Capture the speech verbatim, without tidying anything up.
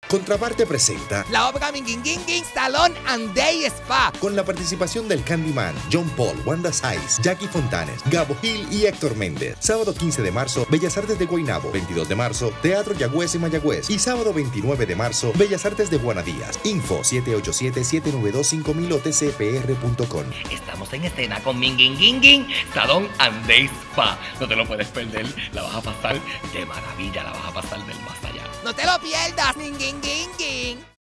Contraparte presenta la obra Minguinguinguin Salón and Day Spa, con la participación del Candyman, John Paul, Wanda Saiz, Jackie Fontanes, Gabo Gil y Héctor Méndez. Sábado quince de marzo, Bellas Artes de Guaynabo. veintidós de marzo, Teatro Yagüez en Mayagüez. Y sábado veintinueve de marzo, Bellas Artes de Juana Díaz. Info siete ocho siete, siete nueve dos, cinco mil o t c p r punto com. Estamos en escena con Minguinguinguin Salón and Day Spa. No te lo puedes perder, la vas a pasar de maravilla, la vas a pasar del más allá. no te lo pierdas, Minguinguinguin.